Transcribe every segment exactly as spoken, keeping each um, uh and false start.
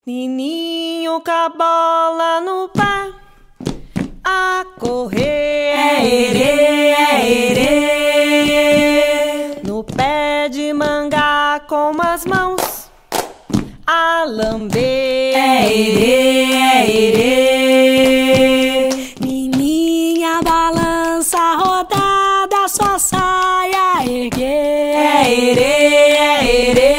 Nininho com a bola no pé, a correr é erê, é erê. No pé de manga com as mãos, a lamber é erê, é erê. Nininha balança a rodada, sua saia erguer é erê, é erê.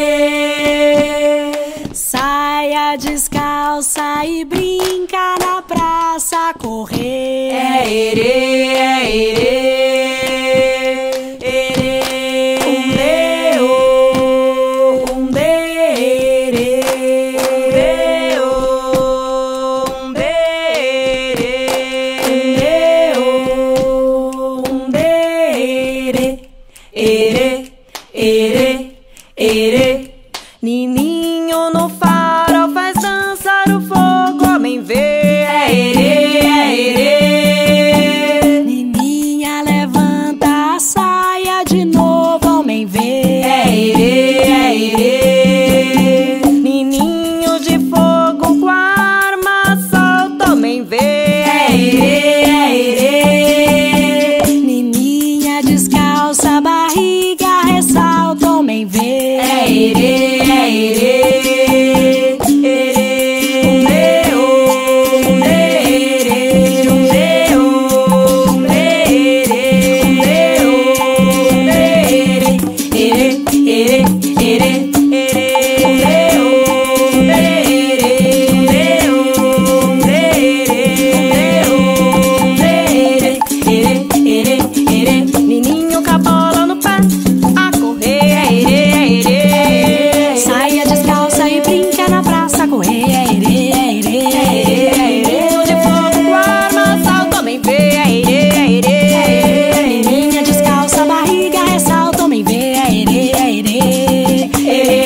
Saia descalça e brinca na praça, correr é erê, é erê. Erê, umbe-ô, umbe-erê. Umbe-ô, umbe-erê. Umbe-ô, umbe-erê. Erê, erê, erê. Nininho no farol faz dançar o fogo, homem vê é erê, é erê. Nininha levanta a saia de novo, homem vê é erê, é erê. Nininho de fogo com a arma solta, homem vê é erê, é erê. Nininha descalça a barriga, ressalta, homem vê é erê, é erê. Nininho com a bola no pé, a correr é erê, é erê. Saia descalça e brinca na praça, correr é erê, é erê, é erê, é erê. De fogo com arma, salto, homem vê é erê, é erê. Nininha descalça a barriga, ressalta, homem vê é erê, é erê. Erê,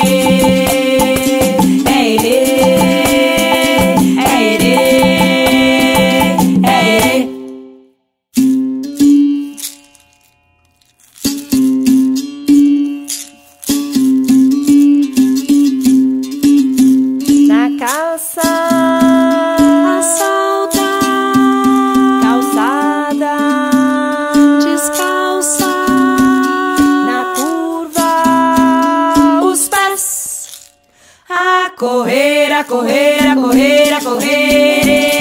é erê, é erê, é erê. Na calça, Assalta, calçada, descalça, na curva, os pés, a correr, a correr, a correr, a correr.